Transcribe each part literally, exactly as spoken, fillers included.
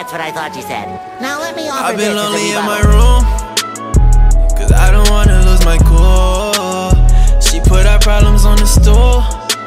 That's what I thought you said. Now let me offer I've been this as a lonely in my rebuttal. room, cause I don't wanna lose my cool. She put our problems on the stool,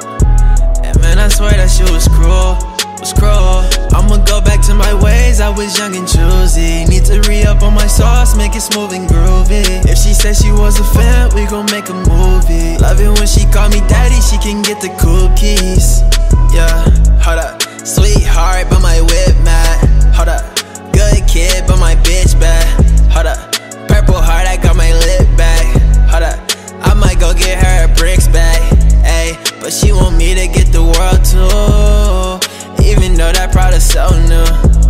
and man, I swear that shit was cruel, was cruel. I'ma go back to my ways, I was young and choosy. Need to re-up on my sauce, make it smooth and groovy. If she said she was a fan, we gon' make a movie. Love it when she call me daddy, she can get the cookies. Yeah, hold up. Sweetheart, but my whip mad. Hold up. Good kid, but my bitch bad. Hold up. Purple heart, I got my lip back. Hold up. I might go get her a bricks back. Ayy, but she want me to get the world too. Even though that Prada's so new.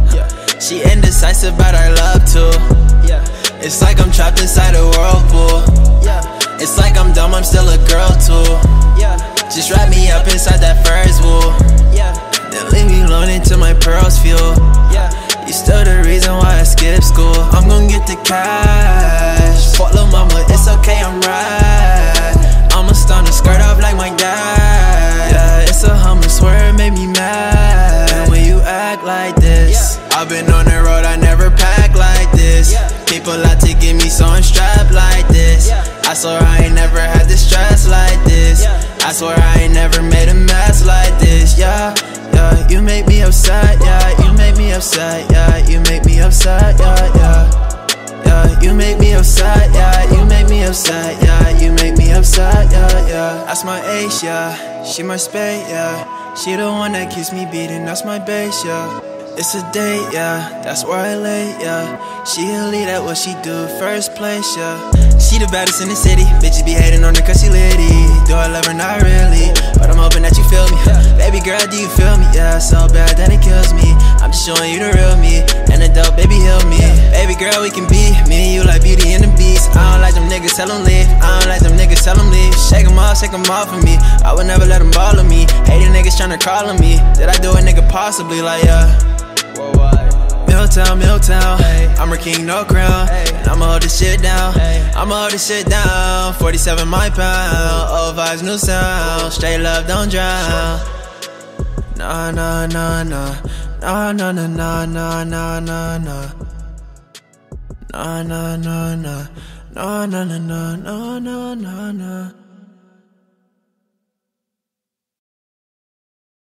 She indecisive about our love too. It's like I'm trapped inside a whirlpool. It's like I'm dumb, I'm still a girl too. Just wrap me up inside that furs wool. Then leave me alone until my pearls fuel. You still the reason why I skip school. I'm gon' get the cash. Fuck lil' mama, it's okay, I'm right. I'ma stun the skirt off like my dad. Yeah, it's a hummer, swear it made me mad when you act like this. I've been on the road, I never pack like this. People like to get me so I'm strapped like this. I swear I ain't never had this stress like this. I swear I ain't never made a mess like this. Yeah, yeah, you make me upset. Yeah, you make me upset. Yeah, you make me upset. Yeah, yeah, yeah, you make me upset. Yeah, you make me upset. Yeah, you make me upset. Yeah, yeah. That's my ace. Yeah, she my spade. Yeah, she the one that keeps me beating. That's my base. Yeah. It's a date, yeah, that's where I lay, yeah. She elite at what she do, first place, yeah. She the baddest in the city, bitches be hating on her cause she litty. Do I love her? Not really, but I'm hoping that you feel me. Baby girl, do you feel me? Yeah, so bad that it kills me. I'm just showing you the real me, and the dope, baby, heal me. Baby girl, we can be, me and you like Beauty and the Beast. I don't like them niggas, tell them leave. I don't like them niggas, tell them leave. Shake them off, shake them off for me. I would never let them bother me. Hating niggas tryna call on me. Did I do a nigga possibly, like, yeah. Milltown, Milltown, I'm her king, no crown. And I'ma hold this shit down, I'ma hold this shit down. Forty-seven my pound, old vibes, new sound. Straight love, don't drown. Nah, nah, nah, nah. Nah, nah, nah, nah, nah, nah, nah, nah. Nah, nah, nah, nah. Nah, nah, nah, nah, nah, nah, nah, nah.